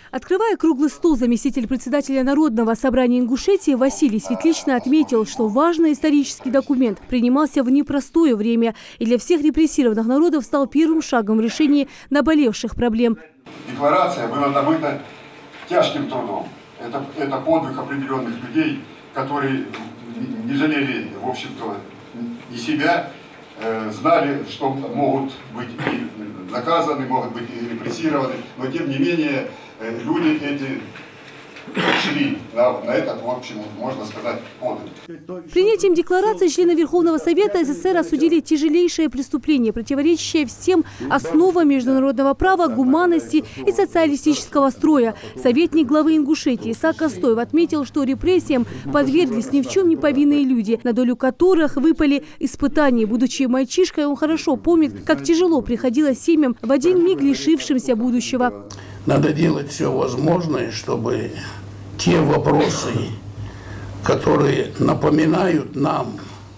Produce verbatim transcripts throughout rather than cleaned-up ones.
Открывая круглый стол, заместитель председателя Народного собрания Ингушетии Василий Светличный отметил, что важный исторический документ принимался в непростое время и для всех репрессированных народов стал первым шагом в решении наболевших проблем. Декларация была добыта тяжким трудом. Это, это подвиг определенных людей, которые не жалели, в общем-то, и себя, э, знали, что могут быть и наказаны, могут быть и репрессированы, но тем не менее э, люди эти шли на, на этот, в общем, можно сказать, подвиг. Принятием декларации члены Верховного Совета СССР осудили тяжелейшее преступление, противоречащее всем основам международного права, гуманности и социалистического строя. Советник главы Ингушетии Исаак Остоев отметил, что репрессиям подверглись ни в чем не повинные люди, на долю которых выпали испытания. Будучи мальчишкой, он хорошо помнит, как тяжело приходилось семьям в один миг лишившимся будущего. Надо делать все возможное, чтобы те вопросы, которые напоминают нам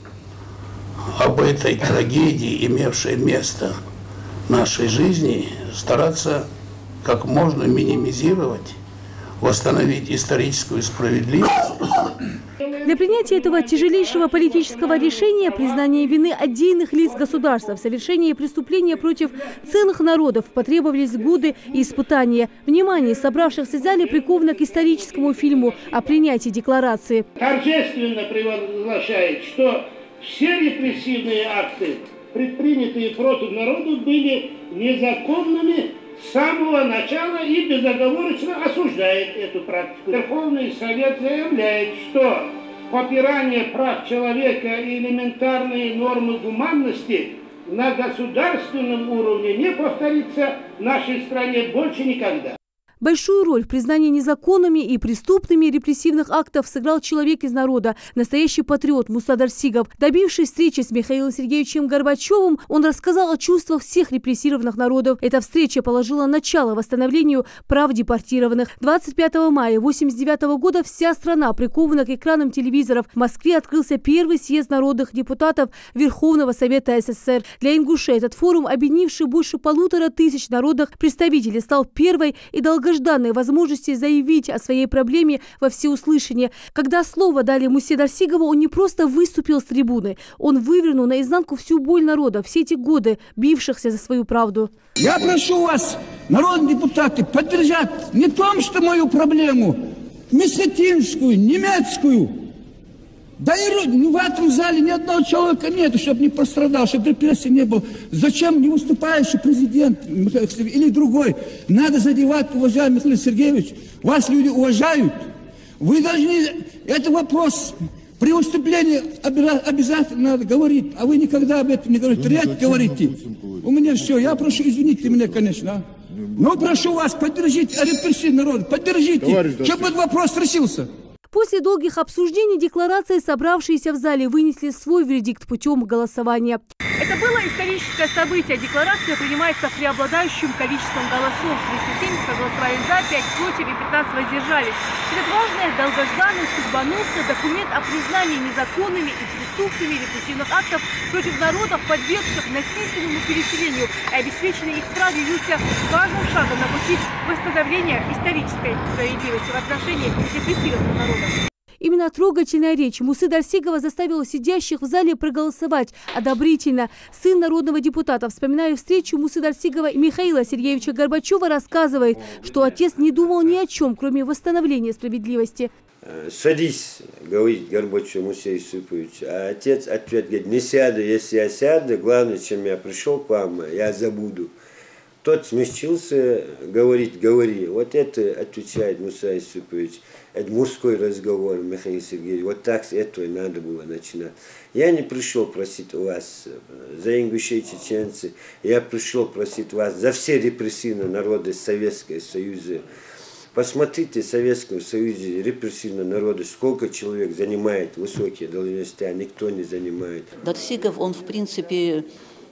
об этой трагедии, имевшей место в нашей жизни, стараться как можно минимизировать, восстановить историческую справедливость. Для принятия этого тяжелейшего политического решения признание вины отдельных лиц государства в совершении преступления против целых народов потребовались годы и испытания. Внимание собравшихся в зале приковано к историческому фильму о принятии декларации. Торжественно провозглашает, что все репрессивные акты, предпринятые против народа, были незаконными с самого начала и безоговорочно осуждает эту практику. Верховный Совет заявляет, что попирание прав человека и элементарные нормы гуманности на государственном уровне не повторится в нашей стране больше никогда. Большую роль в признании незаконными и преступными репрессивных актов сыграл человек из народа, настоящий патриот Муса Дарсигов. Добившись встречи с Михаилом Сергеевичем Горбачевым, он рассказал о чувствах всех репрессированных народов. Эта встреча положила начало восстановлению прав депортированных. двадцать пятого мая тысяча девятьсот восемьдесят девятого года вся страна прикована к экранам телевизоров. В Москве открылся первый съезд народных депутатов Верховного Совета СССР. Для ингушей этот форум, объединивший больше полутора тысяч народных представителей, стал первой и долгожданной долгожданной возможности заявить о своей проблеме во всеуслышание. Когда слово дали Мусе Дарсигову, он не просто выступил с трибуны, он вывернул наизнанку всю боль народа, все эти годы бившихся за свою правду. Я прошу вас, народные депутаты, поддержать не том, что мою проблему, мессетинскую, немецкую. Да и ну, в этом зале ни одного человека нет, чтобы не пострадал, чтобы репрессий не было. Зачем не выступающий президент или другой? Надо задевать, уважаемый Михаил Сергеевич. Вас люди уважают. Вы должны... Это вопрос при выступлении обязательно надо говорить, а вы никогда об этом не говорите. Ряд говорите. У меня все. Я прошу, извините меня, конечно. Но прошу вас, поддержите репрессивный народ. Поддержите, чтобы этот вопрос решился. После долгих обсуждений декларации собравшиеся в зале вынесли свой вердикт путем голосования. Это было историческое событие. Декларация принимается преобладающим количеством голосов. триста семьдесят голосовали за, пять против и пятнадцать воздержались. Этот важный, долгожданный, судьбоносный документ о признании незаконными и преступными репрессивных актов против народов, подвергших насильственному переселению, и обеспеченный их прав, явился важным шагом на пути восстановления исторической справедливости в отношении репрессированных народов. Именно трогательная речь Мусы Дарсигова заставила сидящих в зале проголосовать одобрительно. Сын народного депутата, вспоминая встречу Мусы Дарсигова и Михаила Сергеевича Горбачева, рассказывает, что отец не думал ни о чем, кроме восстановления справедливости. Садись, говорит Горбачев Мусе Юсупович. А отец ответ говорит: не сяду, если я сяду, главное, чем я пришел к вам, я забуду. Тот смягчился, говорит, говори. Вот это отвечает Муса Юсупович. Это мужской разговор, Михаил Сергеевич. Вот так с этого надо было начинать. Я не пришел просить у вас за ингушей, чеченцы. Я пришел просить вас за все репрессивные народы Советского Союза. Посмотрите, в Советском Союзе репрессивные народы, сколько человек занимает высокие должности, а никто не занимает. Дарсигов, он в принципе,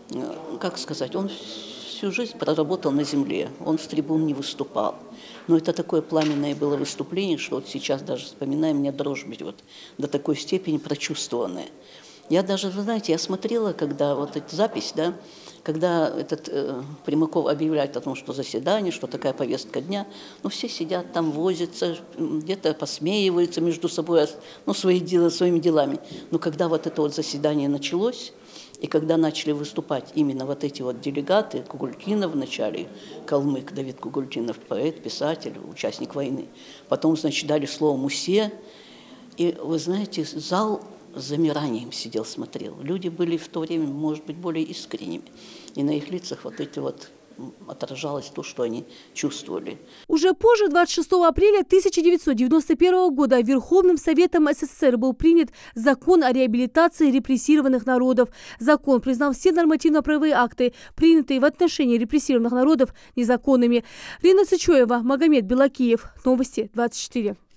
как сказать, он всю жизнь проработал на земле, он с трибун не выступал. Но это такое пламенное было выступление, что вот сейчас даже вспоминаем, мне дрожь берет, до такой степени прочувствованное. Я даже, вы знаете, я смотрела, когда вот эта запись, да, когда этот э, Примаков объявляет о том, что заседание, что такая повестка дня, ну, все сидят там, возятся, где-то посмеиваются между собой, ну, свои дела, своими делами. Но когда вот это вот заседание началось, и когда начали выступать именно вот эти вот делегаты, Кугулькинов вначале, калмык Давид Кугулькинов, поэт, писатель, участник войны, потом, значит, дали слово Мусе, и, вы знаете, зал с замиранием сидел, смотрел. Люди были в то время, может быть, более искренними. И на их лицах вот эти вот отражалось то, что они чувствовали. Уже позже, двадцать шестого апреля тысяча девятьсот девяносто первого года, Верховным Советом СССР был принят закон о реабилитации репрессированных народов. Закон признал все нормативно-правовые акты, принятые в отношении репрессированных народов, незаконными. Лена Цычоева, Магомед Белакиев. Новости двадцать четыре.